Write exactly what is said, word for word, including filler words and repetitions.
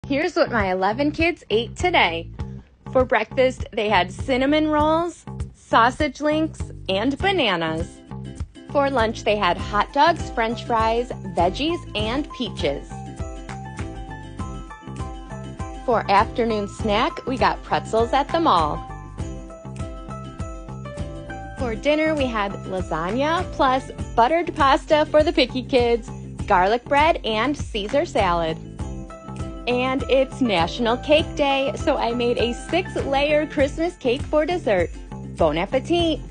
Here's what my eleven kids ate today. For breakfast, they had cinnamon rolls, sausage links, and bananas. For lunch, they had hot dogs, french fries, veggies, and peaches. For afternoon snack, we got pretzels at the mall. For dinner, we had lasagna plus buttered pasta for the picky kids, garlic bread, and Caesar salad. And it's National Cake Day, so I made a six-layer Christmas cake for dessert. Bon appetit!